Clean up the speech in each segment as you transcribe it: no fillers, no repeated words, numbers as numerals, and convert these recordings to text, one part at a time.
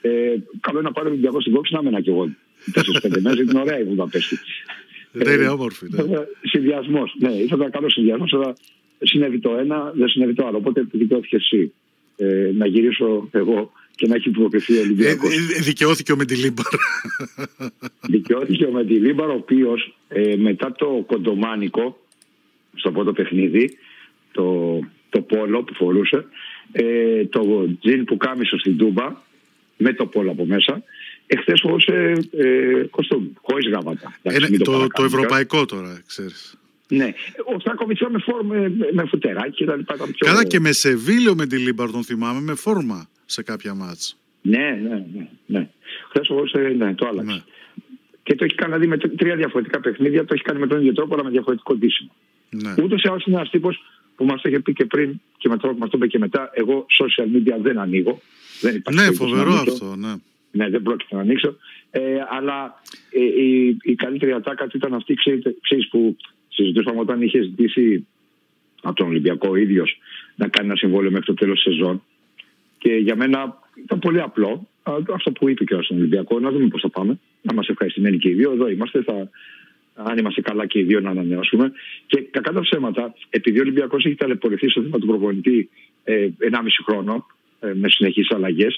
Καλό είναι να πάρει ο Ολυμπιακός στην κόψη, να έμενα κι εγώ 4-5 μέρες, είναι ωραία η Βουδαπέστη. Δεν είναι όμορφη. Συνδυασμός. Ναι, ήταν καλό συνδυασμός, αλλά συνέβη το ένα, δεν συνέβη το άλλο. Οπότε δικαιώθηκε εσύ να γυρίσω εγώ και να έχει υποκριθεί ο Ολυμπιακός. Δικαιώθηκε ο Μεντιλίμπαρ. Δικαιώθηκε ο Μεντιλίμπαρ, ο οποίος μετά το κοντομάνικο, στο πρώτο παιχνίδι, το πόλο που φορούσε, το τζιν που κάμισο στην Τούμπα, με το πόλο από μέσα, εχθές φορούσε κοστούμι, χωρίς γράμματα. Το ευρωπαϊκό τώρα, ξέρεις. Ναι, ο Στάκοβιτς ήταν με φουτεράκι κτλ. Καλά, και με Σεβίλη ο Μεντιλίμπαρ τον θυμάμαι με φόρμα σε κάποια μάτς. Ναι. Χθες φορούσε, το άλλαξε. Ναι. Και το έχει κάνει δηλαδή με 3 διαφορετικά παιχνίδια, το έχει κάνει με τον ίδιο τρόπο, αλλά με διαφορετικό ντύσιμο. Ναι. Ούτως ή άλλως είναι ένας τύπος που μας το είχε πει και πριν και με τρόπο που μας το είπε και μετά. Εγώ social media δεν ανοίγω. Δεν ναι, φοβερό αυτό. Ναι, δεν πρόκειται να ανοίξω. Αλλά η καλύτερη ατάκα του ήταν αυτή, ξέρεις, που συζητούσαμε όταν είχε ζητήσει από τον Ολυμπιακό ο ίδιος να κάνει ένα συμβόλαιο μέχρι το τέλος της σεζόν. Και για μένα ήταν πολύ απλό αυτό που είπε και στον Ολυμπιακό, να δούμε πώς θα πάμε. Να είμαστε ευχαριστημένοι και οι δύο. Εδώ είμαστε. Αν είμαστε καλά και οι δύο να ανανεώσουμε. Και κακά τα ψέματα, επειδή ο Ολυμπιακός έχει ταλαιπωρηθεί στο θέμα του προπονητή 1,5 χρόνο με συνεχείς αλλαγές,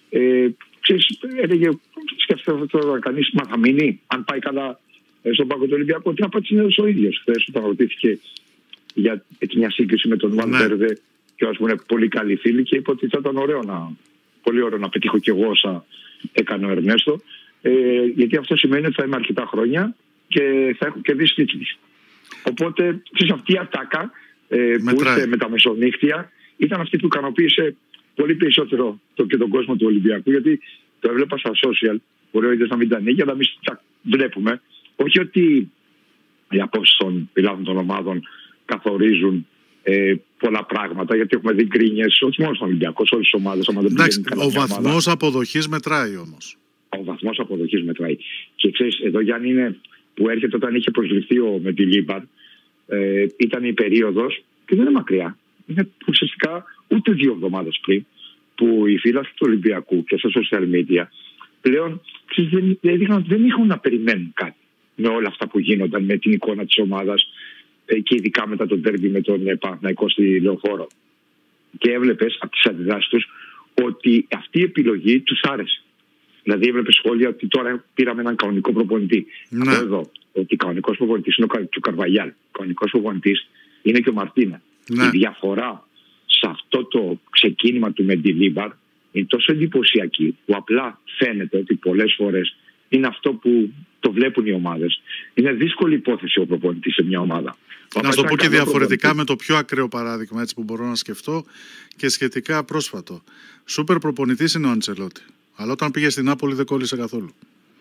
έλεγε, σκέφτεται τώρα κανείς, μα θα μείνει, αν πάει καλά στον πάγκο του Ολυμπιακού, τι απάντησε ο ίδιος χθες όταν ρωτήθηκε για μια σύγκριση με τον Βαλβέρδε και ας πούμε πολύ καλοί φίλοι, και είπε ότι θα ήταν πολύ ωραίο να πετύχω κι εγώ όσα έκανε ο Ερνέστο, γιατί αυτό σημαίνει ότι θα είμαι αρκετά χρόνια και θα έχω κερδίσει τίτλους. Οπότε αυτή η ατάκα που ήρθε με τα μεσονύχτια ήταν αυτή που ικανοποίησε πολύ περισσότερο και τον κόσμο του Ολυμπιακού, γιατί το έβλεπα στα social, μπορεί ο ίδιος να μην τα ανοίγει, αλλά εμείς τα βλέπουμε. Όχι ότι οι απόψεις των πιλάτων των ομάδων καθορίζουν πολλά πράγματα, γιατί έχουμε δει γκρίνιες, όχι μόνο στον Ολυμπιακό, σε όλες τις ομάδες. Εντάξει, ο βαθμός αποδοχής μετράει όμως. Ο βαθμός αποδοχής μετράει. Και ξέρεις, εδώ Γιάννη είναι που έρχεται όταν είχε προσληφθεί ο Μεντιλίμπαρ, ήταν η περίοδος, και δεν είναι μακριά, είναι ουσιαστικά ούτε 2 εβδομάδες πριν, που οι φίλαθλοι του Ολυμπιακού και στα social media πλέον δεν είχαν να περιμένουν κάτι με όλα αυτά που γίνονταν, με την εικόνα της ομάδας και ειδικά μετά τον ντέρμπι με τον Παναθηναϊκό στη Λεωφόρο. Και έβλεπες από τις αντιδράσεις τους ότι αυτή η επιλογή τους άρεσε. Δηλαδή έβλεπες σχόλια ότι τώρα πήραμε έναν κανονικό προπονητή. Ναι. Εδώ, ότι κανονικός προπονητής είναι ο Καρβαγιάλ, κανονικός προπονητής είναι και ο Μαρτίνε. Ναι. Η διαφορά σε αυτό το ξεκίνημα του Μεντιλίμπαρ είναι τόσο εντυπωσιακή, που απλά φαίνεται ότι πολλές φορές είναι αυτό που το βλέπουν οι ομάδες. Είναι δύσκολη υπόθεση ο προπονητής σε μια ομάδα. Να σου το πω και διαφορετικά με το πιο ακραίο παράδειγμα έτσι που μπορώ να σκεφτώ και σχετικά πρόσφατο. Σούπερ προπονητής είναι ο Αντσελότη. Αλλά όταν πήγε στην Νάπολη δεν κόλλησε καθόλου.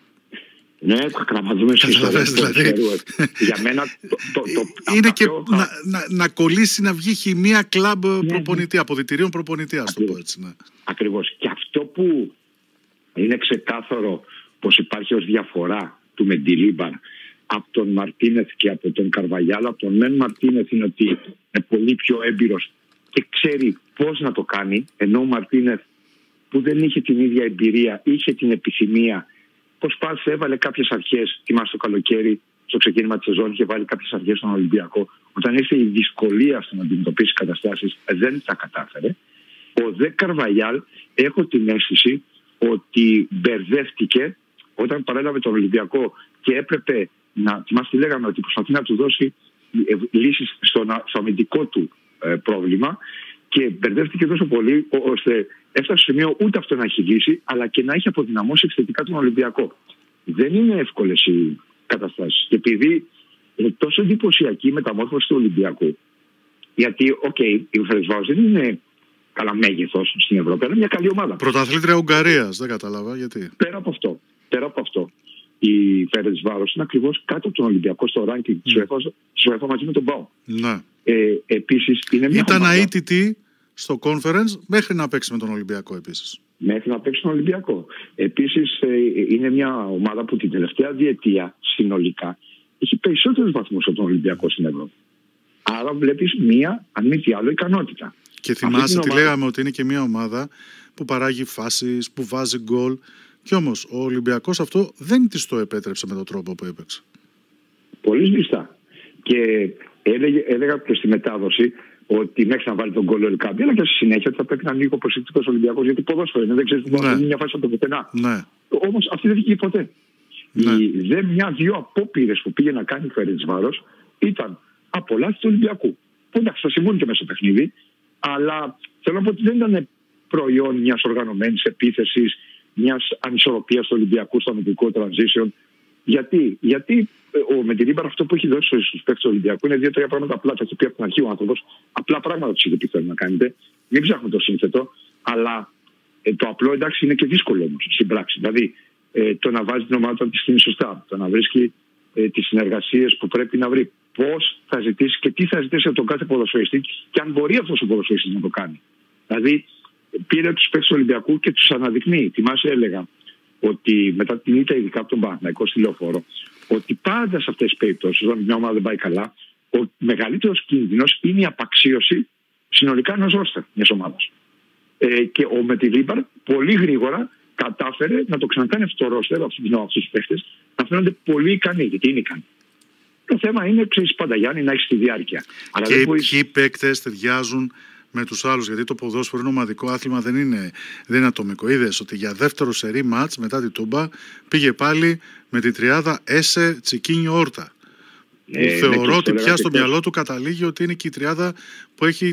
Ναι, θα κραματζούμε στις δηλαδή. Για μένα είναι και να κολλήσει, να βγει χημεία κλαμπ προπονητή, αποδυτηρίων προπονητή, ας το πω έτσι. Ναι. Ακριβώς. Και αυτό που είναι ξεκάθαρο πως υπάρχει ως διαφορά του Μεντιλίμπαρ από τον Μαρτίνεθ και από τον Καρβαγιάλ, από τον Μεν Μαρτίνεθ είναι ότι είναι πολύ πιο έμπειρος και ξέρει πώς να το κάνει, ενώ ο Μαρτίνεθ που δεν είχε την ίδια εμπειρία, είχε την επιθυμία, προσπάθησε, έβαλε κάποιες αρχές, θυμάστε το καλοκαίρι, στο ξεκίνημα της σεζόν, είχε βάλει κάποιες αρχές στον Ολυμπιακό. Όταν ήρθε η δυσκολία στο να αντιμετωπίσει καταστάσεις, δεν τα κατάφερε. Ο Δε Καρβαγιάλ, έχω την αίσθηση ότι μπερδεύτηκε όταν παρέλαβε τον Ολυμπιακό και έπρεπε να, θυμάστε, λέγαμε ότι προσπαθεί να του δώσει λύσεις στο αμυντικό του πρόβλημα, και μπερδεύτηκε τόσο πολύ ώστε έφτασε στο σημείο ούτε αυτό να έχει λύσει, αλλά και να έχει αποδυναμώσει εξαιρετικά τον Ολυμπιακό. Δεν είναι εύκολες οι καταστάσεις. Και επειδή είναι τόσο εντυπωσιακή η μεταμόρφωση του Ολυμπιακού, γιατί, η Φερεντσβάρος δεν είναι καλά μέγεθος στην Ευρώπη, αλλά είναι μια καλή ομάδα. Πρωταθλήτρια Ουγγαρίας, δεν κατάλαβα γιατί. Πέρα από αυτό, η Φερεντσβάρος είναι ακριβώς κάτω από τον Ολυμπιακό στο ranking της UEFA μαζί με τον ΠΑΟ. Ναι. Επίσης, είναι μια ήταν αίτητη στο conference μέχρι να παίξει με τον Ολυμπιακό επίσης. Μέχρι να παίξει τον Ολυμπιακό. Επίσης, είναι μια ομάδα που την τελευταία διετία συνολικά έχει περισσότερους βαθμούς από τον Ολυμπιακό στην Ευρώπη. Άρα βλέπεις μία, αν μη τι άλλο, ικανότητα. Και θυμάσαι τι λέγαμε, ότι είναι και μια ομάδα που παράγει φάσεις, που βάζει γκολ. Κι όμως ο Ολυμπιακός αυτό δεν της το επέτρεψε με τον τρόπο που έπαιξε. Πολύ σβηστά. Και έλεγα και στη μετάδοση ότι μέχρι να βάλει τον γκολ ο Ελκάμπη, αλλά και στη συνέχεια ότι θα πρέπει να είναι λίγο προσεκτικός ο Ολυμπιακός, γιατί ποδόσφαιρο είναι, δεν ξέρει τι θα γίνει μια φάση από το πουθενά. Ναι. Όμως αυτή δεν βγήκε ποτέ. Ναι. Δεν μια-δυο απόπειρες που πήγε να κάνει η Φερεντσβάρος ήταν απολαύσεις του Ολυμπιακού. Που εντάξει, θα συμβούν και μέσα στο παιχνίδι, αλλά θέλω να πω ότι δεν ήταν προϊόν μιας οργανωμένης επίθεσης, μιας ανισορροπίας του Ολυμπιακού στο αμυντικό transition. Γιατί ο Μεντιλίμπαρ αυτό που έχει δώσει στους παίκτες του Ολυμπιακού είναι 2-3 πράγματα απλά. Τα έχει πει από την αρχή ο άνθρωπος. Απλά πράγματα τους είχε πει θέλει να κάνετε. Μην ψάχνουμε το σύνθετο, αλλά το απλό εντάξει είναι και δύσκολο όμως στην πράξη. Δηλαδή το να βάζει την ομάδα τη στιγμή σωστά, το να βρίσκει τις συνεργασίες που πρέπει να βρει. Πώς θα ζητήσει και τι θα ζητήσει από τον κάθε ποδοσφαιριστή και αν μπορεί αυτός ο ποδοσφαιριστής να το κάνει. Δηλαδή πήρε τους παίκτες του Ολυμπιακού και τους αναδεικνύει. Θυμάσαι, έλεγα ότι μετά την ήττα, ειδικά από τον Παναθηναϊκό στη Λεωφόρο, ότι πάντα σε αυτές τις περιπτώσεις, όταν μια ομάδα δεν πάει καλά, ο μεγαλύτερος κίνδυνος είναι η απαξίωση συνολικά ενός ρόστερ μιας ομάδας. Και ο Μεντιλίμπαρ πολύ γρήγορα κατάφερε να το ξανακάνει αυτό το ρόστερ, αυτούς τους παίχτες, να φαίνονται πολύ ικανοί, γιατί είναι ικανοί. Το θέμα είναι, ξέρεις, πάντα Γιάννη, να έχεις τη διάρκεια. Αλλά και ποιοι παίκτες ταιριάζουν με τους άλλους, γιατί το ποδόσφαιρο είναι ομαδικό άθλημα, δεν είναι ατομικό. Είδες ότι για δεύτερο σερί μάτς μετά τη Τούμπα πήγε πάλι με τη τριάδα Έσε, Τσικίνιο, Όρτα. Θεωρώ ότι πια στο μυαλό του καταλήγει ότι είναι και η τριάδα που έχει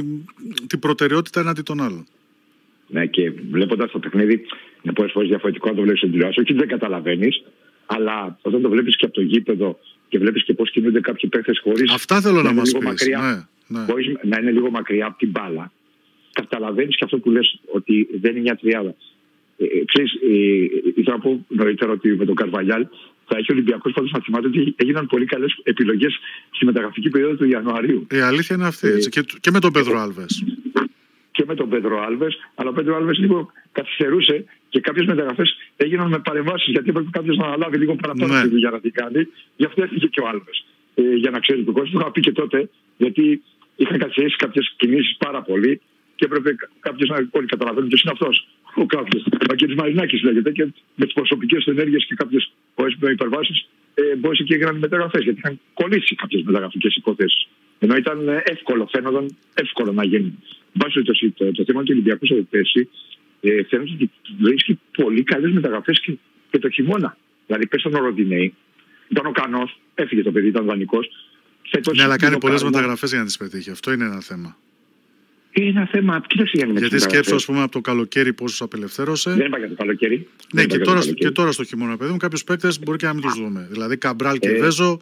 την προτεραιότητα εναντί των άλλων. Ναι, και βλέποντας το παιχνίδι, είναι πολλές φορές διαφορετικό να το βλέπεις στην τηλεόραση. Όχι, δεν καταλαβαίνεις, αλλά όταν το βλέπεις και από το γήπεδο και βλέπεις και πώς κινούνται κάποιοι παίχτες χωρίς. Αυτά θέλω να μας πεις. Ναι. Χωρίς να είναι λίγο μακριά από την μπάλα, καταλαβαίνεις και αυτό που λες, ότι δεν είναι μια τριάδα. Ξέρεις, ήθελα να πω νωρίτερα ότι με τον Καρβαλιάλ θα έχει ο Ολυμπιακός πάντως να θυμάται ότι έγιναν πολύ καλές επιλογές στη μεταγραφική περίοδο του Ιανουαρίου. Η αλήθεια είναι αυτή. Έτσι. Και με τον Πέδρο Άλβες. Και με τον Πέδρο Άλβες, αλλά ο Πέδρο Άλβες λίγο καθυστερούσε και κάποιες μεταγραφές έγιναν με παρεμβάσεις, γιατί έπρεπε κάποιος να αναλάβει λίγο παραπάνω τη δουλειά να την κάνει. Γι' αυτό έφυγε και ο Άλβες. Για να ξέρει το κόσμο, το είχα πει και τότε, γιατί είχαν καθυστερήσει κάποιες κινήσεις πάρα πολύ και έπρεπε κάποιος να. Όλοι καταλαβαίνουν ποιος είναι αυτός. Ο κάποιος. Ο κ. Μαρινάκης λέγεται, και με τις προσωπικές του ενέργειες και κάποιες υπερβάσεις μπόρεσε και έγιναν μεταγραφές, γιατί είχαν κολλήσει κάποιες μεταγραφικές υποθέσεις. Ενώ ήταν εύκολο, φαίνονταν εύκολο να γίνει. Βάσει το θέμα του Ολυμπιακού σε θέση, φαίνεται ότι βρίσκει πολύ καλές μεταγραφές και το χειμώνα. Δηλαδή, πέσαν ο Ροντινέη, ήταν ο Κανός, έφυγε το παιδί, ήταν δανεικός. Ναι, αλλά κάνει πολλές μεταγραφές για να τις πετύχει. Αυτό είναι ένα θέμα. Είναι ένα θέμα, κοίταξε για να γιατί σκέψου, ας πούμε, από το καλοκαίρι πόσους απελευθέρωσε. Δεν είπα για το καλοκαίρι. Ναι, και τώρα στο χειμώνα, παιδί μου, κάποιους παίκτες μπορεί και να μην τους δούμε. Δηλαδή, Καμπράλ και Βέζο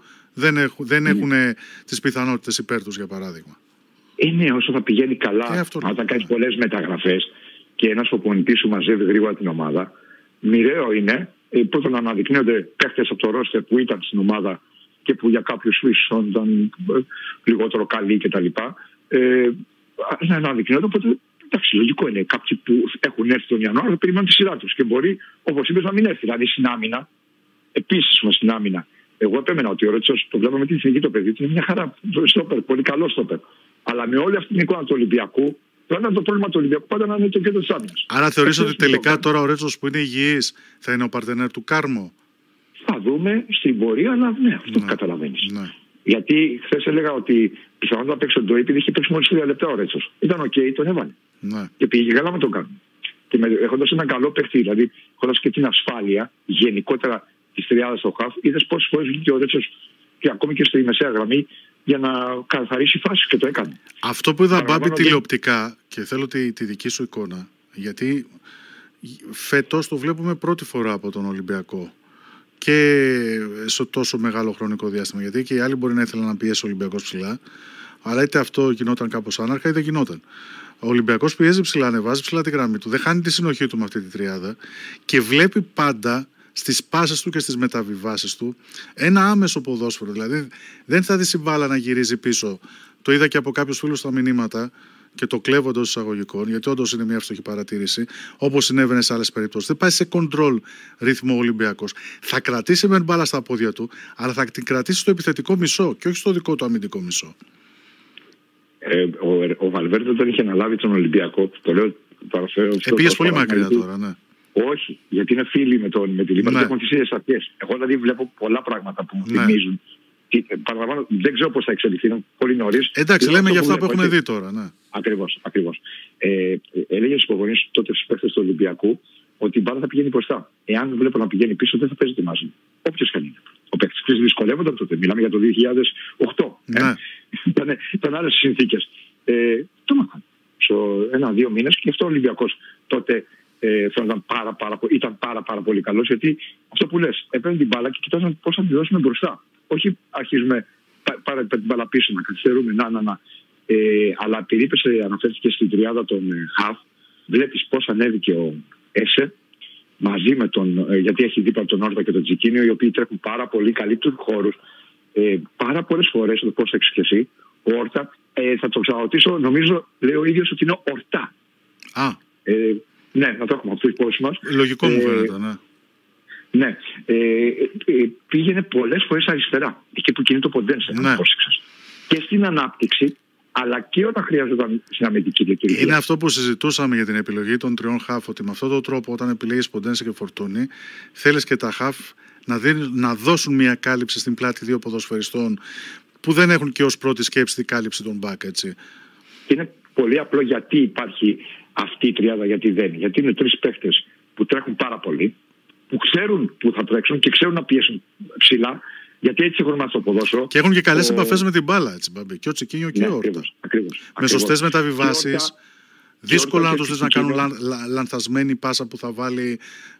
δεν έχουν τις πιθανότητες υπέρ τους, για παράδειγμα. Ναι, όσο θα πηγαίνει καλά, όταν κάνεις πολλές μεταγραφές και ένας προπονητής σου μαζεύει γρήγορα την ομάδα, μοιραίο είναι πρώτον να αναδεικνύονται παίκτες από το ρόστερ που ήταν στην ομάδα και που για κάποιους ίσως ήταν λιγότερο καλοί κτλ. Να αναδεικνύονται, οπότε εντάξει, λογικό είναι. Κάποιοι που έχουν έρθει τον Ιανουάριο θα περιμένουν τη σειρά τους και μπορεί, όπως είπες, να μην έρθει. Δηλαδή στην άμυνα, επίσης στην άμυνα. Εγώ επέμενα ότι ο Ρέτσος, το βλέπαμε την εθνική το παιδί, είναι μια χαρά. Στόπερ, πολύ καλό στόπερ. Αλλά με όλη αυτή την εικόνα του Ολυμπιακού, το πρόβλημα του Ολυμπιακού πάντα να είναι το κέντρο της άμυνας. Άρα θεωρείς ότι τελικά τώρα ο Ρέτσος που είναι υγιής θα είναι ο παρτενέρ του Κάρμο? Θα δούμε στην πορεία, αλλά ναι, αυτό καταλαβαίνεις. Ναι. Γιατί χθες έλεγα ότι πιθανόν να παίξει τον Ντόι, επειδή είχε παίξει μόλις 3 λεπτά ο Ρέτσος. Ήταν οκ, τον έβαλε. Ναι. Και πήγε καλά με τον Κάρμο. Και έχοντας έναν καλό παίχτη, δηλαδή έχοντας και την ασφάλεια γενικότερα τη τριάδα στο χαφ, είδες πόσες φορές βγήκε ο Ρέτσος και ακόμη και στη μεσαία γραμμή για να καθαρίσει φάσεις και το έκανε. Αυτό που είδα, Μπάμπη, τηλεοπτικά, και θέλω τη δική σου εικόνα, γιατί φέτος το βλέπουμε πρώτη φορά από τον Ολυμπιακό και σε τόσο μεγάλο χρονικό διάστημα, γιατί και οι άλλοι μπορεί να ήθελαν να πιέσει ο Ολυμπιακός ψηλά, αλλά είτε αυτό γινόταν κάπως άναρχα είτε γινόταν. Ο Ολυμπιακός πιέζει ψηλά, ανεβάζει ψηλά τη γραμμή του, δεν χάνει τη συνοχή του με αυτή τη τριάδα και βλέπει πάντα στις πάσες του και στις μεταβιβάσεις του ένα άμεσο ποδόσφαιρο. Δηλαδή δεν θα δει η μπάλα να γυρίζει πίσω. Το είδα και από κάποιους φίλους στα μηνύματα και το κλέβω εντός εισαγωγικών, γιατί όντως είναι μια εύστοχη παρατήρηση, όπως συνέβαινε σε άλλες περιπτώσεις. Δεν πάει σε κοντρόλ ρυθμό ο Ολυμπιακός. Θα κρατήσει με μπάλα στα πόδια του, αλλά θα την κρατήσει στο επιθετικό μισό και όχι στο δικό του αμυντικό μισό. Ο Βαλβέρντε όταν είχε αναλάβει τον Ολυμπιακό, το λέω. Πήγες πολύ μακριά τώρα, ναι. Όχι, γιατί είναι φίλοι με τη Λίμπαρα και έχουν τις ίδιες αρχές. Εγώ δηλαδή βλέπω πολλά πράγματα που μου θυμίζουν. Παραλαμβάνω, δεν ξέρω πώς θα εξελιχθεί, είναι πολύ νωρίς. Εντάξει, λέμε για αυτά που έχουμε δει τώρα. Ναι. Ακριβώς. Έλεγε στους υπογονείς τότε στους παίκτες του Ολυμπιακού ότι η μπάλα θα πηγαίνει μπροστά. Εάν βλέπω να πηγαίνει πίσω, δεν θα παίζεται μαζί. Όποιος και αν είναι. Ο παίκτης δυσκολεύονταν τότε. Μιλάμε για το 2008. Ναι. Ήταν άλλες συνθήκες. Το μάθαμε. Σε 1-2 μήνες και αυτό ο Ολυμπιακός τότε ήταν πάρα πολύ καλός, γιατί αυτό που λες, έπαιρνε την μπάλα και κοιτάζαμε πώς θα τη δώσουμε μπροστά. Όχι αρχίζουμε πάρα την μπάλα πίσω, να καθυστερούμε, αλλά επειδή αναφέρθηκε στην τριάδα των Χαφ, βλέπεις πώς ανέβηκε ο Έσε μαζί με γιατί έχει δίπλα τον Όρτα και τον Τσικίνιο, οι οποίοι τρέχουν πάρα πολύ, καλύπτουν χώρους. Πάρα πολλές φορές, το πώς έχεις και εσύ, ο Όρτα, θα το ξαναρωτήσω, νομίζω λέει ο ίδιος ότι είναι Ορτά. Ναι, να το έχουμε αυτό υπόψη μας. Λογικό μου φαίνεται, ναι. Ναι, πήγαινε πολλές φορές αριστερά, εκεί που κινεί το Ποντένσε, ναι. Και στην ανάπτυξη, αλλά και όταν χρειάζονταν στην αμυντική λειτουργία. Είναι αυτό που συζητούσαμε για την επιλογή των τριών χαφ, ότι με αυτόν τον τρόπο, όταν επιλέγεις Ποντένσε και Φορτούνη, θέλεις και τα χαφ να δώσουν μια κάλυψη στην πλάτη δύο ποδοσφαιριστών που δεν έχουν και ως πρώτη σκέψη την κάλυψη των μπακ, έτσι. Και είναι πολύ απλό γιατί υπάρχει αυτή η τριάδα, γιατί είναι τρεις παίχτες που τρέχουν πάρα πολύ, που ξέρουν που θα τρέξουν και ξέρουν να πιέσουν ψηλά, γιατί έτσι έχουν μάθει το ποδόσφαιρο. Και έχουν και καλές επαφές με την μπάλα, έτσι, Μπαμπή. Και ο Τσικίνιο και ο Όρτα. Με σωστές μεταβιβάσεις. Δύσκολα να τους δεις να κάνουν λανθασμένη πάσα που θα βάλει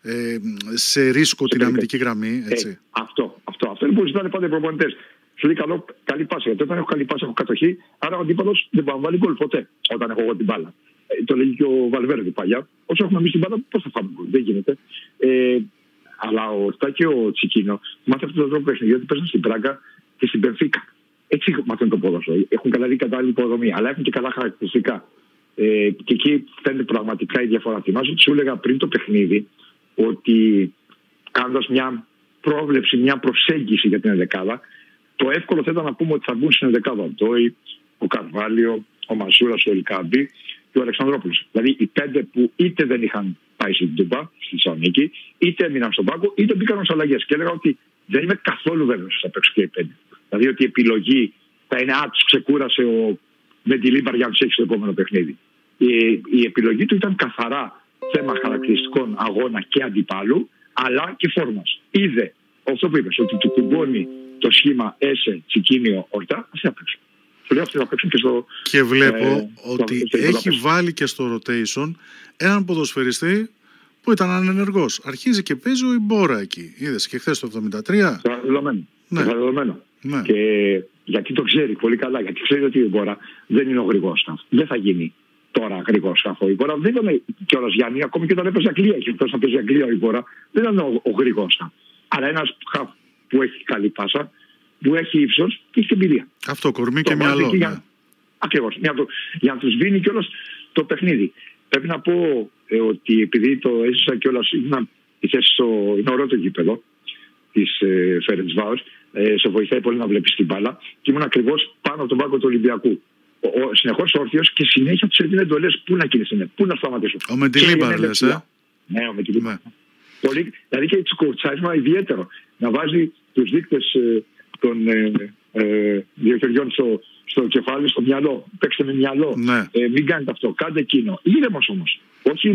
σε ρίσκο την αμυντική γραμμή. Έτσι. Αυτό είναι που ζητάνε πάντα οι προπονητές. Σου λέει καλή πάσα. Γιατί όταν έχω καλή πάσα, έχω κατοχή. Άρα ο αντίπαλος δεν μπορεί να βάλει γκολ ποτέ όταν έχω εγώ την μπάλα. Το λέγει και ο Βαλβέρντε παλιά. Όσο έχουμε εμείς την μπάλα, πώς θα φάμε γκολ. Δεν γίνεται. Αλλά ο Ορτά και ο Τσικίνιο μάθουν αυτόν τον τρόπο παιχνιδιού, γιατί παίζουν στην Πράγκα και στην Μπενφίκα. Έτσι μαθαίνουν το ποδόσφαιρο. Έχουν καλά κατάλληλη υποδομή, αλλά έχουν και καλά χαρακτηριστικά. Και εκεί φαίνεται πραγματικά η διαφορά. Θυμάσαι, σου έλεγα πριν το παιχνίδι ότι κάνοντας μια πρόβλεψη, μια προσέγγιση για την ενδεκάδα, το εύκολο θα ήταν να πούμε ότι θα μπουν στην ενδεκάδα ο Ντόι, ο Καρβάλιο, ο Μασούρας, ο Ελκάμπη και ο Αλεξανδρόπουλος. Δηλαδή οι πέντε που είτε δεν είχαν πάει στην Τούμπα, στη Θεσσαλονίκη, είτε έμειναν στον πάγκο, είτε μπήκαν ως αλλαγές. Και έλεγα ότι δεν είμαι καθόλου βέβαιος ότι θα παίξω και οι πέντε. Δηλαδή ότι η επιλογή θα είναι τους ξεκούρασε ο Μεντιλίμπαρ για να τους έχει στο επόμενο παιχνίδι. Η επιλογή του ήταν καθαρά θέμα χαρακτηριστικών αγώνα και αντιπάλου, αλλά και φόρμας. Είδε αυτό που είπες, ότι του κουμπώνει το σχήμα Έσε, Τσικίνιο, Ορτά, αυτοί θα παίξουν. Του λέω αυτοί θα παίξουν και στο. Και βλέπω ότι έχει βάλει και στο rotation έναν ποδοσφαιριστή που ήταν ανενεργός. Αρχίζει και παίζει ο Ιμπόρα εκεί. Είδες και χθες το 73. Δεδομένο. Ναι. Και γιατί το ξέρει πολύ καλά, γιατί ξέρει ότι ο Ιμπόρα δεν είναι ο γρηγός χαφ. Δεν θα γίνει τώρα γρηγός χαφ. Ο Ιμπόρα δεν ήταν κιόλας Γιάννη, ακόμη και όταν έπαιζε Αγγλία. Είχε φτάσει να παίζει Αγγλία ο Ιμπόρα. Δεν ήταν ο γρηγός χαφ. Αλλά ένας χαφ που έχει καλή πάσα, που έχει ύψος και έχει εμπειρία. Αυτό, κορμί και μυαλό. Ακριβώς. Για να τους βίνει κιόλας το παιχνίδι. Πρέπει να πω ότι επειδή το έζησα κιόλας, η θέση είναι ωραίο το γήπεδο της Φέρεντσβάους, σε βοηθάει πολύ να βλέπεις την μπάλα και ήμουν ακριβώς πάνω από τον πάγκο του Ολυμπιακού. Συνεχώς όρθιος και συνέχεια τους έδινε εντολές πού να κινηθούν, πού να σταματήσουν. Ο Μεντιλίμπαρ λες, Ναι, ο Μεντιλίμπαρ. Δηλαδή και έτσι κουρτσάρισμα ιδιαίτερο. Να βάζει τους δείκτες των δύο χεριών στο κεφάλι, στο μυαλό. Παίξτε με μυαλό. Ναι. Μην κάνετε αυτό. Κάντε εκείνο. Ήρεμος όμως. Όχι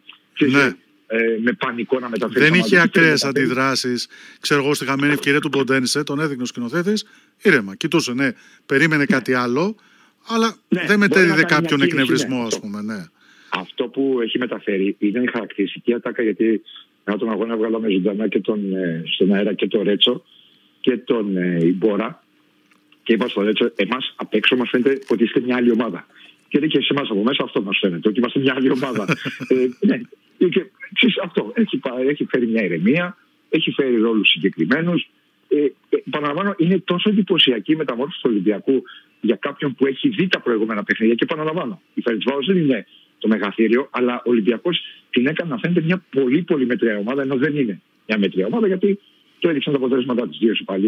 με πανικό να μεταφέρει. Δεν είχε ακραίες αντιδράσεις. Ξέρω εγώ, στη χαμένη ευκαιρία του Ποντένσε, τον έδειχνε ο σκηνοθέτης. Ήρεμα. Κοιτούσε, ναι. Περίμενε κάτι άλλο. Αλλά δεν μετέδιδε κάποιον εκνευρισμό, ας πούμε. Ναι. Αυτό που έχει μεταφέρει είναι η χαρακτηριστική ατάκα, γιατί μετά τον αγώνα βγάλαμε ζωντανά και στον αέρα και τον Ρέτσο και τον Ιμπόρα. Και είπα στον Ρέτσο, εμάς απ' έξω μας φαίνεται ότι είστε μια άλλη ομάδα. Και και σε εμάς από μέσα αυτό μας φαίνεται, ότι είμαστε μια άλλη ομάδα. Ναι. Και, αυτό έχει φέρει μια ηρεμία, έχει φέρει ρόλους συγκεκριμένους. Παραλαμβάνω, είναι τόσο εντυπωσιακή η μεταμόρφωση του Ολυμπιακού για κάποιον που έχει δει τα προηγούμενα παιχνίδια. Και παραλαμβάνω, η Φερεντσβάος δεν είναι το μεγαθύριο, αλλά ο Ολυμπιακός την έκανε να φαίνεται μια πολύ πολύ μετριά ομάδα, ενώ δεν είναι μια μετριά ομάδα, γιατί το έδειξαν τα αποτελέσματα της δύο ισοπαλίες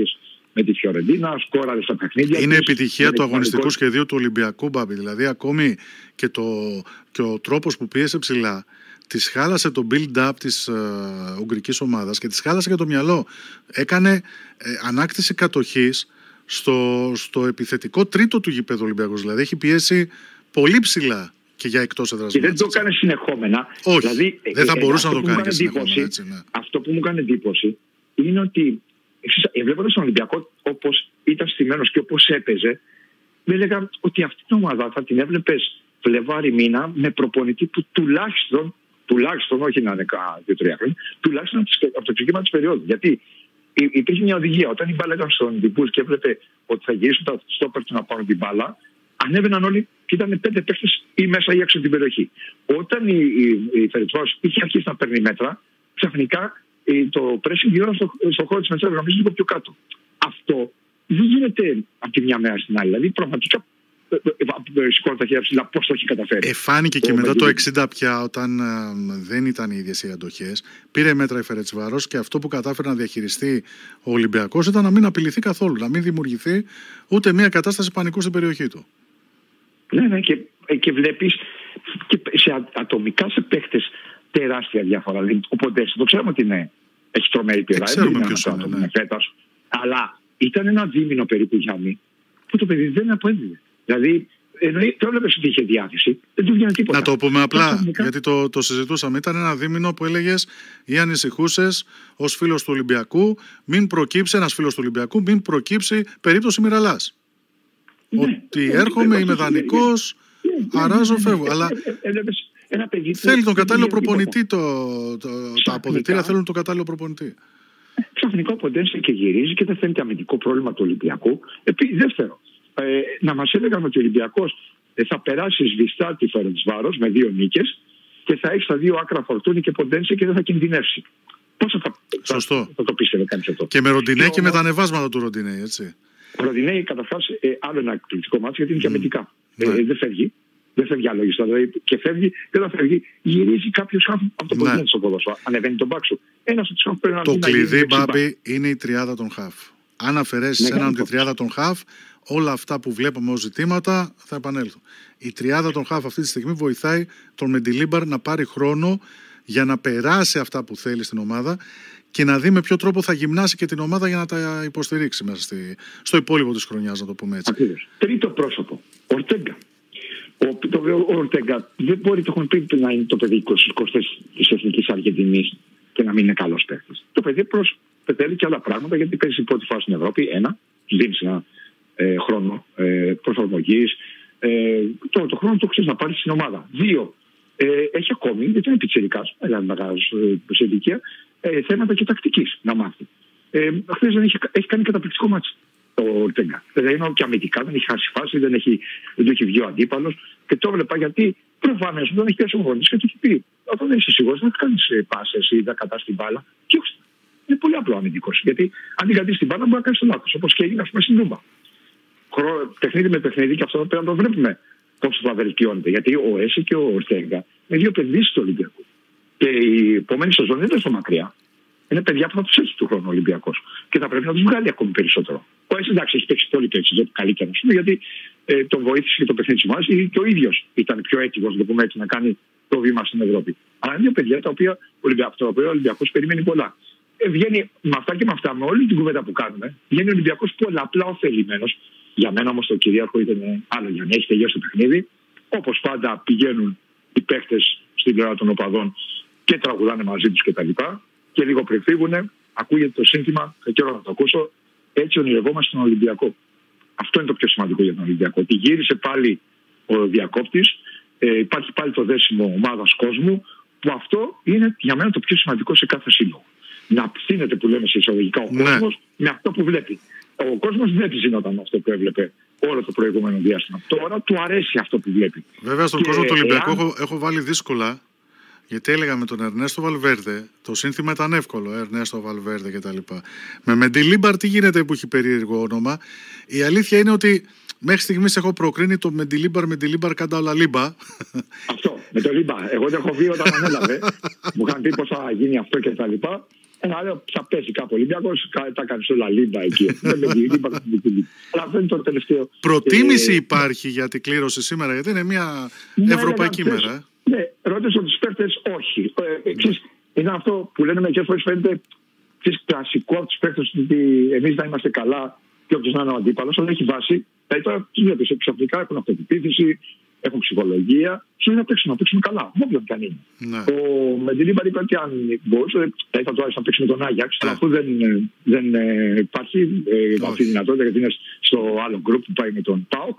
με τη Φιωρεντίνα, σκόραρε στα παιχνίδια. Είναι επιτυχία του αγωνιστικού σχεδίου του Ολυμπιακού, Μπάμπη. Δηλαδή, ακόμη και ο τρόπος που πίεσε ψηλά, της χάλασε το build-up της ουγγρικής ομάδας και της χάλασε και το μυαλό. Έκανε ανάκτηση κατοχής στο επιθετικό τρίτο του γηπέδου Ολυμπιακός. Δηλαδή, έχει πιέσει πολύ ψηλά και για εκτός έδρας. Και δεν το έκανε συνεχόμενα. Όχι, δηλαδή, δεν θα μπορούσε να το κάνει και συνεχόμενα. Έτσι, ναι. Αυτό που μου έκανε εντύπωση είναι ότι βλέποντας τον Ολυμπιακό όπως ήταν στημένος και όπως έπαιζε, δεν έλεγα ότι αυτή την ομάδα θα την έβλεπες Φλεβάρι μήνα με προπονητή που τουλάχιστον όχι να είναι 2-3 χρόνια, τουλάχιστον από το ξεκίνημα της περίοδου. Γιατί υπήρχε μια οδηγία. Όταν η μπάλα ήταν στον Ντιμπούς και έβλεπε ότι θα γυρίσουν τα στόπερ του να πάρουν την μπάλα, ανέβαιναν όλοι και ήταν 5 παίκτες ή μέσα ή έξω από την περιοχή. Όταν η Φερετσβάρος είχε αρχίσει να παίρνει μέτρα, ξαφνικά το pressing γύρω στο χώρο της μεσαίας γραμμής λίγο πιο κάτω. Αυτό δεν γίνεται από τη μια μέρα στην άλλη. Δηλαδή πραγματικά σηκώνω τα χέρια ψηλά πώς το έχει καταφέρει. Φάνηκε και μετά το 60 πια, όταν δεν ήταν οι ίδιες οι αντοχές, πήρε μέτρα η Φερετσβάρος και αυτό που κατάφερε να διαχειριστεί ο Ολυμπιακός ήταν να μην απειληθεί καθόλου, να μην δημιουργηθεί ούτε μια κατάσταση πανικού στην περιοχή του. Ναι, και βλέπεις και ατομικά σε παίχτες τεράστια διαφορά. Δηλαδή, ο Ποντένσε, το ξέρουμε ότι έχει τρομερή πειρά. Ξέρουμε ποιος είναι. Ναι. Αλλά ήταν ένα δίμηνο περίπου Γιάννη που το παιδί δεν αποέδινε. Δηλαδή, το έβλεπες ότι είχε διάθεση, δεν του βγαίνει τίποτα. Να το πούμε απλά, γιατί το συζητούσαμε. Ήταν ένα δίμηνο που έλεγες ή ανησυχούσες ως φίλος του Ολυμπιακού, μην προκύψει περίπτωση Μιραλάς. Ότι έρχομαι, είμαι δανεικός, αράζω, φεύγω. Αλλά θέλει τον κατάλληλο προπονητή. Τα αποδυτήρια θέλουν τον κατάλληλο προπονητή. Ξαφνικά ο Ποντένσε και γυρίζει και δεν φαίνεται αμυντικό πρόβλημα του Ολυμπιακού. Δεύτερο, να μας έλεγαν ότι ο Ολυμπιακός θα περάσει σβηστά τη Φερετσβάρος με 2 νίκες και θα έχει στα 2 άκρα Φορτούνη και Ποντένσε και δεν θα κινδυνεύσει. Πόσο θα το πίστευε κανείς αυτό. Και με Ροντινέ και με τα ανεβάσματα του Ροντινέ, έτσι. Ο Ροντινέ καταρχάς άλλο ένα εκπληκτικό μάτι γιατί είναι και αμυντικά. Δεν φεύγει. Δεν φεύγει αλόγιστα. Δηλαδή και φεύγει, δεν θα φεύγει. Γυρίζει κάποιος χάφ από το ποδήλατο στο ποδόσφαιρο. Ανεβαίνει τον μπάξο. Ένας από τους χάφ πρέπει να το κλειδί, Μπάμπη, είναι η τριάδα των χάφ. Αν αφαιρέσεις έναν τη τριάδα των χάφ, όλα αυτά που βλέπουμε ως ζητήματα θα επανέλθουν. Η τριάδα των χάφ αυτή τη στιγμή βοηθάει τον Μεντιλίμπαρ να πάρει χρόνο για να περάσει αυτά που θέλει στην ομάδα και να δει με ποιο τρόπο θα γυμνάσει και την ομάδα για να τα υποστηρίξει μέσα στο υπόλοιπο της χρονιάς, να το πούμε έτσι. Ακριβώς. Τρίτο πρόσωπο, Ορτέγκα. Ο Ορτέγκα δεν μπορεί, το έχουν πει, να είναι το παιδί 20 της Εθνικής Αργεντινής και να μην είναι καλός παίκτης. Το παιδί θέλει και άλλα πράγματα γιατί παίζει πρώτη φάση στην Ευρώπη. Ένα, δίνει ένα χρόνο προσαρμογής. Το χρόνο το ξέρει να πάρει στην ομάδα. 2, έχει ακόμη, γιατί είναι πιτσιρικάς, μεγάλος σε ηλικία, θέματα και τακτικής να μάθει. Χθες έχει κάνει καταπληκτικό μάτσο το Ορτέγκα. Δεν είναι και αμυντικά, δεν έχει χάσει φάση, δεν του έχει βγει ο αντίπαλος. Και το έβλεπα γιατί προφανώς δεν έχει πιάσει ο γονείς και του έχει πει: όταν δεν είσαι σίγουρος, να κάνεις πάσες ή να κατάς την μπάλα. Και όχι. Είναι πολύ απλό αμυντικός. Γιατί αν την κρατήσεις την μπάλα, μπορεί να κάνεις το λάθος. Όπως και έγινε, στην Τούμπα. Παιχνίδι με παιχνίδι, και αυτό πρέπει να το βλέπουμε πόσο θα βελτιώνεται. Γιατί ο Έση και ο Ορτέγκα είναι 2 παιδιά του Ολυμπιακού. Και η επόμενη σεζόν δεν είναι τόσο μακριά. Είναι παιδιά που θα τους έχει του χρόνου ο Ολυμπιακός. Και θα πρέπει να τους βγάλει ακόμη περισσότερο. Ο Έση, εντάξει, έχει παίξει πολύ περισσότερο, καλύτερα, γιατί τον βοήθησε και το παιχνίδι της ομάδας και ο ίδιος ήταν πιο έτοιμος, να κάνει το βήμα στην Ευρώπη. Αλλά είναι 2 παιδιά τα οποία ο Ολυμπιακός περιμένει πολλά. Βγαίνει με αυτά και με αυτά, με όλη την κουβέντα που κάνουμε, βγαίνει ο Ολυμπιακός πολλαπλά ωφελημένος. Για μένα όμως το κυρίαρχο ήταν άλλο, για να έχει τελειώσει το παιχνίδι. Όπως πάντα πηγαίνουν οι παίκτες στην πλευρά των οπαδών και τραγουδάνε μαζί τους κτλ. Και λίγο πριν φύγουν, ακούγεται το σύνθημα, θα καιρό να το ακούσω, έτσι ονειρευόμαστε τον Ολυμπιακό. Αυτό είναι το πιο σημαντικό για τον Ολυμπιακό. Ότι γύρισε πάλι ο διακόπτης, υπάρχει πάλι το δέσιμο ομάδας κόσμου, που αυτό είναι για μένα το πιο σημαντικό σε κάθε σύλλογο. Να ψήνεται, που λέμε σε εισαγωγικά, ο κόσμος με αυτό που βλέπει. Ο κόσμος δεν ψήνονταν με αυτό που έβλεπε όλο το προηγούμενο διάστημα. Τώρα του αρέσει αυτό που βλέπει. Βέβαια, στον κόσμο του Ολυμπιακού έχω βάλει δύσκολα. Γιατί έλεγα με τον Ερνέστο Βαλβέρντε, το σύνθημα ήταν εύκολο, Ερνέστο Βαλβέρντε κτλ. Με Μεντιλίμπαρ τι γίνεται που έχει περίεργο όνομα. Η αλήθεια είναι ότι μέχρι στιγμής έχω προκρίνει το Μεντιλίμπαρ κάντα όλα λίμπα. Αυτό, με το λίμπα. Εγώ δεν έχω βγει όταν ανέλαβε. Μου είχαν πει πώς θα γίνει αυτό κτλ. Λέω, θα πέσει κάπου ο Ολυμπιακός, τα κάνει στο Λαλίμπα εκεί. Αλλά αυτό είναι το τελευταίο. Προτίμηση υπάρχει για την κλήρωση σήμερα, γιατί είναι μια ευρωπαϊκή μέρα. Ναι, ρώτησα τους παίκτες, όχι. Είναι αυτό που λένε μερικές φορές, φαίνεται κλασικό από τους παίκτες ότι εμείς να είμαστε καλά και όποιος να είναι ο αντίπαλος, αλλά έχει βάση. Δηλαδή τώρα τους βλέπεις ξαφνικά έχουν αυτοπεποίθηση, έχουν ψυχολογία, σου να παίξουμε καλά. Όποιον και αν είναι. Ναι. Ο Μεντιλίμπαρ είπε ότι αν μπορούσε, θα ήθελα τώρα να παίξει με τον Άγιαξ, αλλά αφού δεν υπάρχει αυτή η δυνατότητα, γιατί είναι στο άλλο γκρουπ που πάει με τον ΠΑΟΚ,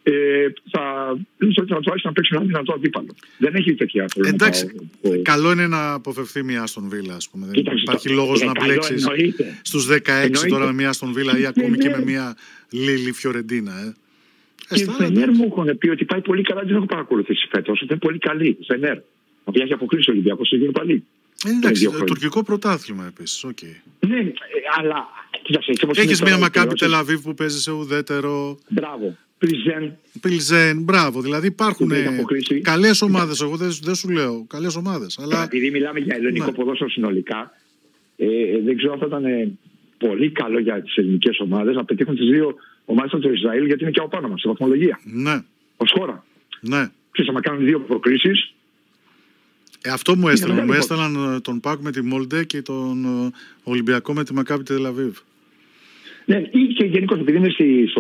θα του άρεσε να παίξει με έναν δυνατό αντίπαλο. Δεν έχει τέτοια προβλήματα. Εντάξει, καλό είναι να αποφευθεί μια Αστον Βίλα, ας πούμε. Δεν υπάρχει λόγος να μπλέξεις στους 16 τώρα με μια Αστον Βίλα ή ακόμη και με μια Λίλι Φιωρεντίνα. Και η Φενέρ μου έχουν πει ότι πάει πολύ καλά, δεν έχω παρακολουθήσει φέτος. Είναι πολύ καλή η Φενέρ. Οποία έχει αποκλείσει ο Ολυμπιακός στο γύρο παλί. Εντάξει, τουρκικό πρωτάθλημα επίσης. Ναι, αλλά. Έχεις μια Μακάμπι Τελαβίβ που παίζει σε ουδέτερο. Μπράβο. Πιλζέν, μπράβο. Δηλαδή υπάρχουν καλές ομάδες. Εγώ δεν σου λέω καλές ομάδες. Αλλά... Επειδή μιλάμε για ελληνικό ποδόσφαιρο συνολικά, δεν ξέρω αν θα ήταν πολύ καλό για τις ελληνικές ομάδες να πετύχουν τις δύο ομάδες από το Ισραήλ, γιατί είναι και από πάνω μας, σε βαθμολογία. Ναι. Ως χώρα. Ναι. Ξέρεις, να κάνουν δύο προκρίσεις. Αυτό μου έστελναν. Μου έστελναν τον ΠΑΟΚ με τη Μόλντε και τον Ολυμπιακό με τη Μακάμπι Τελαβίβ. Ναι, ή και γενικώς επειδή είναι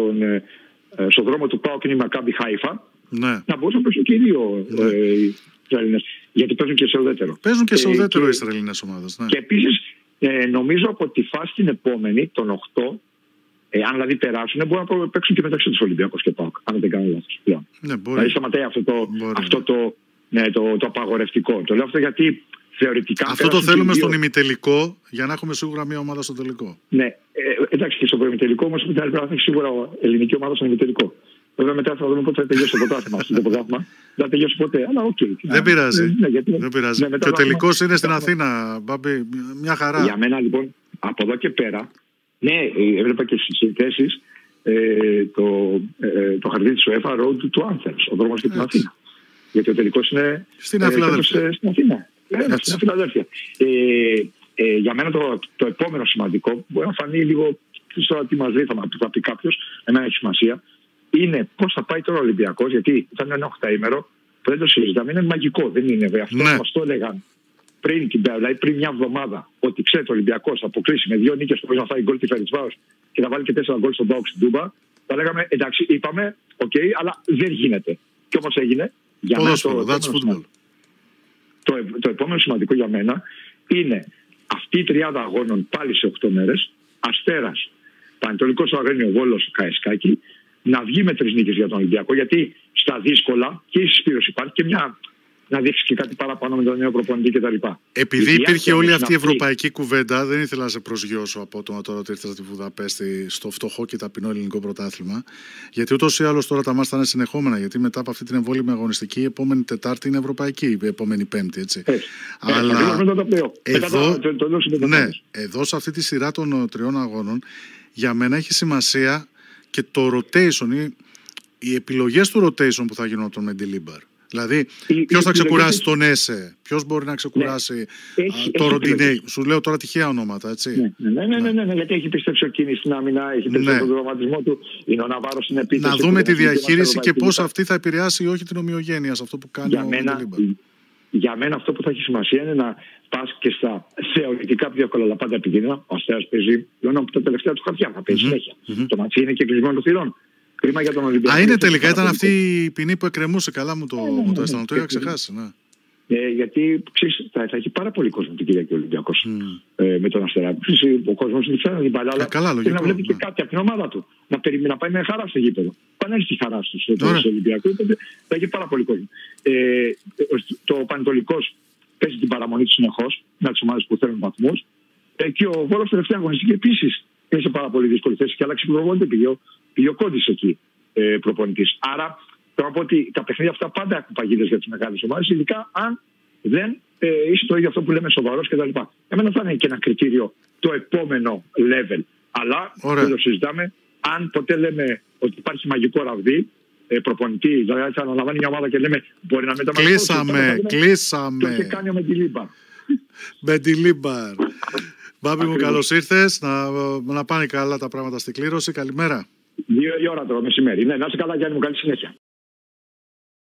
στον δρόμο του ΠΑΟΚ είναι η Μακάμπι Χάιφα, ναι. Να μπορούσαν να παίξουν και οι δύο Ισραηλινές. Γιατί παίζουν και σε ουδέτερο. Παίζουν και σε ουδέτερο οι Ισραηλινές ομάδες. Ναι. Και επίσης νομίζω από τη φάση την επόμενη, των 8, αν δηλαδή περάσουν, μπορούν να παίξουν και μεταξύ τους Ολυμπιακός και ΠΑΟΚ. Αν δεν κάνω λάθος πλέον. Ναι, δηλαδή σταματάει αυτό το απαγορευτικό. Το λέω αυτό γιατί θεωρητικά. Αυτό το θέλουμε στον ημιτελικό για να έχουμε σίγουρα μια ομάδα στο τελικό. Ναι, εντάξει και στο ημιτελικό όμως πρέπει να έχει σίγουρα ελληνική ομάδα στο ημιτελικό. Βέβαια μετά θα δούμε πότε θα τελειώσει το πρωτάθλημα. Δεν θα τελειώσει ποτέ, αλλά οκ. Δεν πειράζει. Δεν πειράζει. Και ο τελικός είναι στην Αθήνα, Μπάμπη. Μια χαρά. Για μένα λοιπόν, από εδώ και πέρα, ναι, έβλεπα και στις συνθέσεις το χαρτί της UEFA Road to Athens, ο δρόμος και την Αθήνα. Γιατί ο τελικός είναι στην Αθήνα. Στην Φιλαδέλφια. Για μένα το επόμενο σημαντικό, μπορεί να φανεί λίγο τι μας δει, θα πει κάποιος, εμένα έχει σημασία, είναι πώς θα πάει τώρα ο Ολυμπιακός, γιατί ήταν ένα 8ήμερο που δεν το συζητάμε, είναι μαγικό, δεν είναι βέβαια. Αυτό μας το έλεγαν δηλαδή πριν μια εβδομάδα, ότι ξέρετε ο Ολυμπιακός θα αποκλείσει με 2 νίκες χωρίς να φάει γκολ τη Φερεντσβάρος και θα βάλει και 4 γκολ στον ΠΑΟΚ στην Τούμπα. Θα λέγαμε εντάξει, είπαμε, αλλά δεν γίνεται. Και όμως έγινε. Για το επόμενο σημαντικό για μένα είναι αυτή η τριάδα αγώνων πάλι σε 8 μέρες, Αστέρας, Πανετολικός Αγρίνιο, Βόλος, Καεσκάκη, να βγει με 3 νίκες για τον Ολυμπιακό, γιατί στα δύσκολα και η συσπήρωση υπάρχει και να δείξει και κάτι παραπάνω με τον νέο προπονητή κτλ. Επειδή υπήρχε όλη αυτή η ευρωπαϊκή κουβέντα, δεν ήθελα να σε προσγειώσω απότομα τώρα ότι ήρθες στη Βουδαπέστη στο φτωχό και ταπεινό ελληνικό πρωτάθλημα. Γιατί ούτως ή άλλως τώρα τα μάτς θα είναι συνεχόμενα. Γιατί μετά από αυτή την εμβόλυμη αγωνιστική, η επόμενη Τετάρτη είναι ευρωπαϊκή, η επόμενη Πέμπτη. Έτσι. Αλλά εδώ σε αυτή τη σειρά των 3 αγώνων, για μένα έχει σημασία και το rotation, οι επιλογές του rotation που θα γίνουν από τον Μεντιλίμπαρ. Δηλαδή, ποιος θα ξεκουράσει τον Έσε, ποιος μπορεί να ξεκουράσει το Ροντινέι. Σου λέω τώρα τυχαία ονόματα, έτσι. Ναι, γιατί έχει πιστέψει ο Κίνης στην άμυνα, έχει πιστέψει τον δραματισμό του, είναι ο Ναβάρος στην επίθεση. Να δούμε τη διαχείριση και πώς αυτή θα επηρεάσει ή όχι την ομοιογένεια σε αυτό που κάνει ο Μεντιλίμπαρ. Για μένα αυτό που θα έχει σημασία είναι να πας και στα θεωρητικά πιο εύκολα αλλά πάντα επικίνδυνα. Ο Αστέρας παίζει από τα τελευταία του χαρτιά, θα παίζει συνέχεια. Το ματσί είναι και κλεισμένο των θυρών. Κρίμα για τον Ολυμπιακό. Είναι τελικά, ήταν αυτή η ποινή που εκκρεμούσε. Καλά μου το αισθανό, το είχα ξεχάσει. Γιατί ξέρεις, θα έχει πάρα πολύ κόσμο την Κυριακή ο Ολυμπιακός με τον Αστέρα. Ο κόσμος δεν θέλει να την παλιά, αλλά θέλει να βλέπει και κάτι από την ομάδα του. Να πάει με χαρά στο γήπεδο. Πάνε έχει χαρά στο Ολυμπιακό, οπότε θα έχει πάρα πολύ κόσμο. Το Πανετολικός παίζει την παραμονή του συνεχώς με τις ομάδες που θέλουν βαθμούς. Και ο Βόλος τελευταία αγωνιστική επίσης είναι σε πάρα πολύ δύσκολη θέση και άλλαξε προπονητή, πήγε ο Κόντης εκεί προπονητής. Άρα θέλω να πω ότι τα παιχνίδια αυτά πάντα έχουν παγίδες για τις μεγάλες ομάδες, ειδικά αν δεν είσαι το ίδιο αυτό που λέμε σοβαρός κτλ. Εμένα θα είναι και ένα κριτήριο το επόμενο level. Αλλά δεν το συζητάμε. Αν ποτέ λέμε ότι υπάρχει μαγικό ραβδί προπονητή, δηλαδή θα αναλαμβάνει μια ομάδα και λέμε μπορεί να μεταμορφώσει. Κλείσαμε. Το είχε κάνει ο Μεντιλίμπαρ. Μεντιλίμπαρ. Μπάμπη μου, καλώς ήρθες. Να πάνε καλά τα πράγματα στην κλήρωση. Καλημέρα. 2 η ώρα το μεσημέρι. Ναι, να είσαι καλά, Γιάννη μου, καλή συνέχεια.